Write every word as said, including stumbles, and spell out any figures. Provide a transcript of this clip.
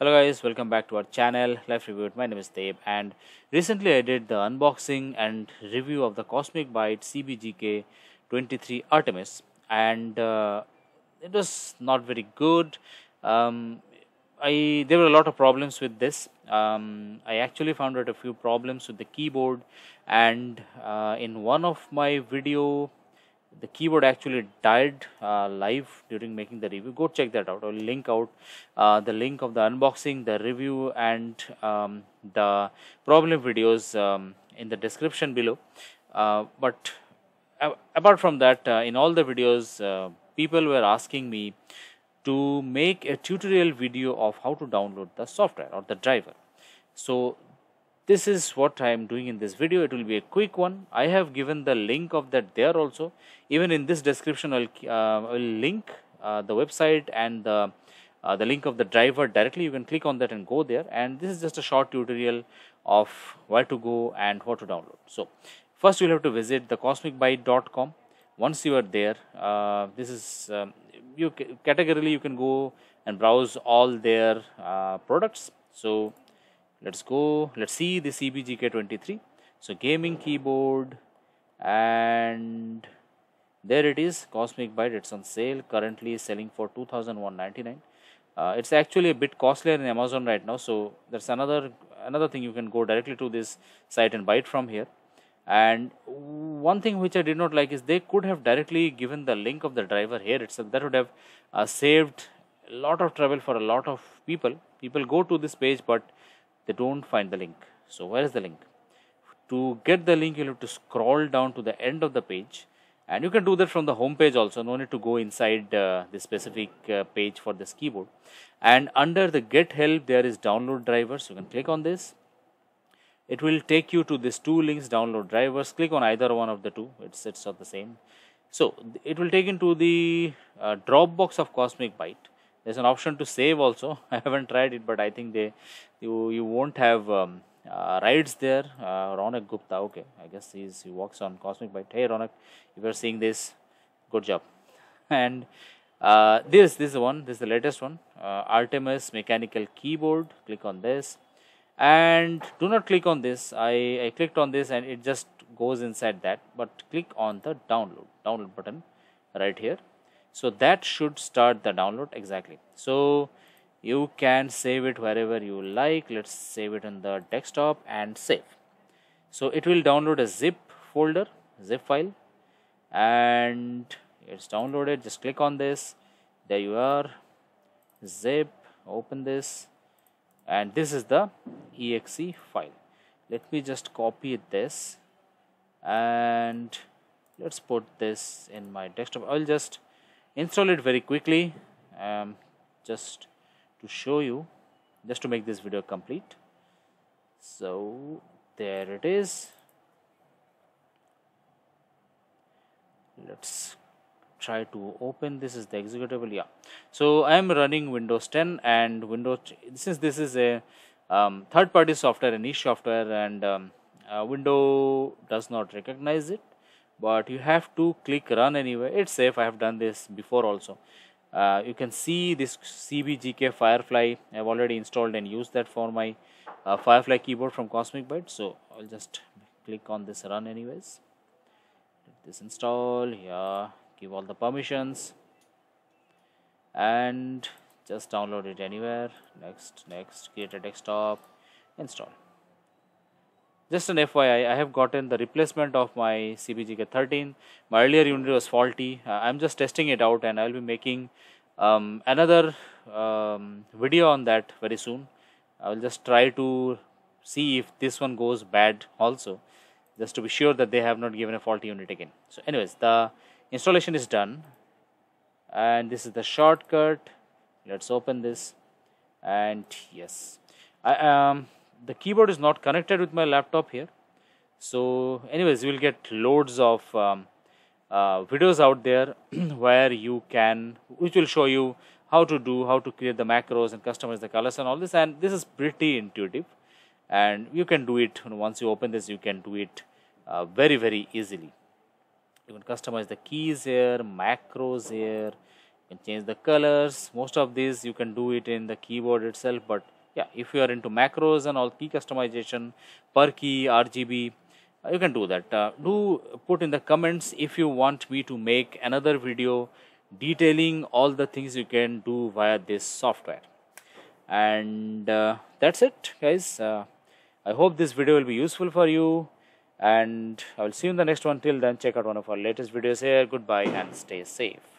Hello guys, welcome back to our channel Life Review. My name is Dave, and recently I did the unboxing and review of the Cosmic Byte C B G K twenty-three Artemis, and uh, it was not very good. Um, I there were a lot of problems with this. Um, I actually found out a few problems with the keyboard, and uh, in one of my video the keyboard actually died uh, live during making the review. Go check that out. I'll link out uh, the link of the unboxing, the review, and um, the problem videos um, in the description below. Uh, but uh, apart from that, uh, in all the videos, uh, people were asking me to make a tutorial video of how to download the software or the driver. So this is what I am doing in this video. It will be a quick one. I have given the link of that there also. Even in this description, I'll, uh, I'll link uh, the website and the uh, the link of the driver directly. You can click on that and go there. And this is just a short tutorial of where to go and what to download. So first, you'll have to visit the cosmic byte dot com. Once you are there, uh, this is um, you categorically you can go and browse all their uh, products. So let's go, let's see the C B G K twenty-three. So gaming keyboard, and there it is, Cosmic Byte. It's on sale, currently selling for two thousand one hundred ninety-nine. Uh, it's actually a bit costlier in Amazon right now, so that's another another thing. You can go directly to this site and buy it from here. And one thing which I did not like is they could have directly given the link of the driver here itself. That would have uh, saved a lot of trouble for a lot of people. People go to this page, but they don't find the link. So where is the link? To get the link, you have to scroll down to the end of the page, and you can do that from the home page also. No need to go inside uh, the specific uh, page for this keyboard. And under the get help, there is download drivers. You can click on this. It will take you to these two links, download drivers. Click on either one of the two. It's it's all the same. So it will take into the uh, Dropbox of Cosmic Byte. There's an option to save also. I haven't tried it, but I think they you you won't have um, uh, rights there. Uh, Ronak Gupta, okay, I guess he's he works on Cosmic Byte. Hey Ronak, if you're seeing this, good job. And uh, this this is the one. This is the latest one. Uh, Artemis mechanical keyboard. Click on this, and do not click on this. I I clicked on this and it just goes inside that. But click on the download download button right here. So that should start the download exactly. So you can save it wherever you like. Let's save it in the desktop and save. So it will download a zip folder, zip file, and it's downloaded. Just click on this. There you are. Zip, open this, and this is the E X E file. Let me just copy this, and let's put this in my desktop. I'll just install it very quickly, um, just to show you, just to make this video complete. So there it is. Let's try to open. This is the executable. Yeah, so I am running Windows ten, and Windows, since this is a um, third-party software, a niche software, and um, uh, Windows does not recognize it. But you have to click run anyway. It's safe. I have done this before also. Uh, you can see this C B G K Firefly. I have already installed and used that for my uh, Firefly keyboard from Cosmic Byte. So I'll just click on this run anyways. Let this install. Yeah, give all the permissions and just download it anywhere. Next, next, create a desktop, install. Just an F Y I, I have gotten the replacement of my C B G K thirteen. My earlier unit was faulty. Uh, I'm just testing it out, and I'll be making um, another um, video on that very soon. I'll just try to see if this one goes bad also, just to be sure that they have not given a faulty unit again. So anyways, the installation is done, and this is the shortcut. Let's open this, and yes, I um. the keyboard is not connected with my laptop here. So anyways, you will get loads of um, uh, videos out there where you can, which will show you how to do, how to create the macros and customize the colors and all this. And this is pretty intuitive, and you can do it. Once you open this, you can do it uh, very, very easily. You can customize the keys here, macros here. You can change the colors. Most of these you can do it in the keyboard itself, but yeah, if you are into macros and all key customization per key R G B, uh, you can do that. Uh, do put in the comments if you want me to make another video detailing all the things you can do via this software. And uh, that's it, guys. uh, I hope this video will be useful for you, and I will see you in the next one. Till then, check out one of our latest videos here. Goodbye and stay safe.